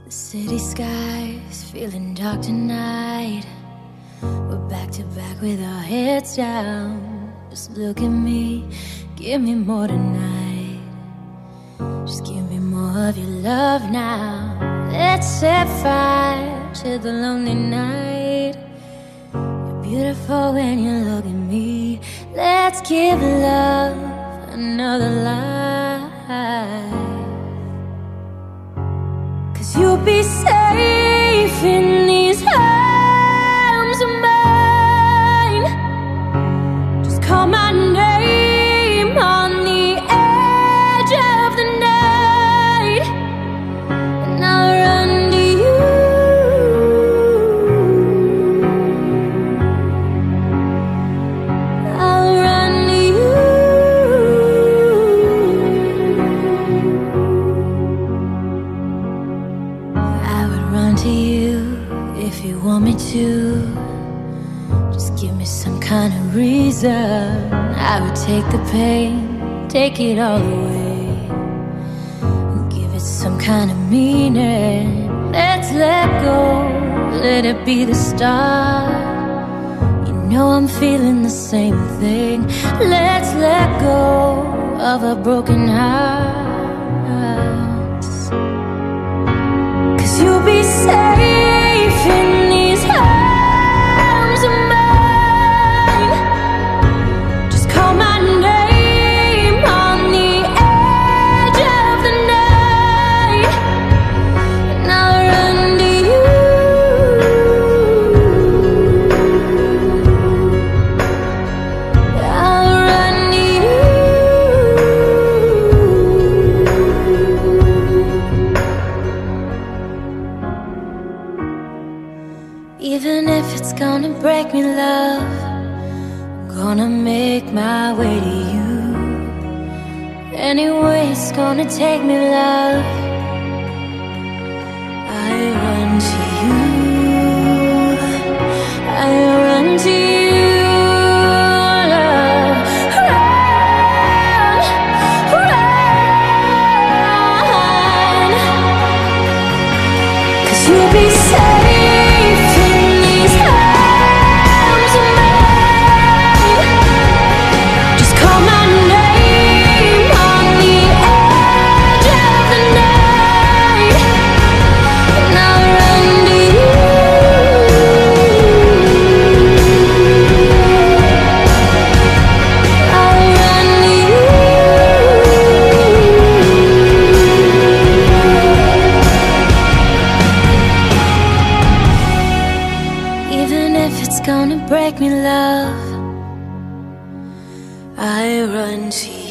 The city sky's feeling dark tonight. We're back to back with our heads down. Just look at me, give me more tonight. Just give me more of your love now. Let's set fire to the lonely night. You're beautiful when you look at me. Let's give love another life. 'Cause you'll be safe in these arms of mine. Just call my name on the edge of the night, and I'll run to you. I'll run to you. I would run to you if you want me to. Just give me some kind of reason. I would take the pain, take it all away, and give it some kind of meaning. Let's let go, let it be the start. You know I'm feeling the same thing. Let's let go of a broken heart. 'Cause you'll be safe in these arms of mine. Just call my name on the edge of the night, and I'll run to you. I'll run to you. Even if it's gonna break me, love, I'm gonna make my way to you. Anyway it's gonna take me, love, I run to you. I run to you, love. Run, run. 'Cause you'll be safe in these arms of mine. Just call my name on the edge of the night, and I'll run to you. I'll run to you. Even if it's gonna break me, love, I run to you.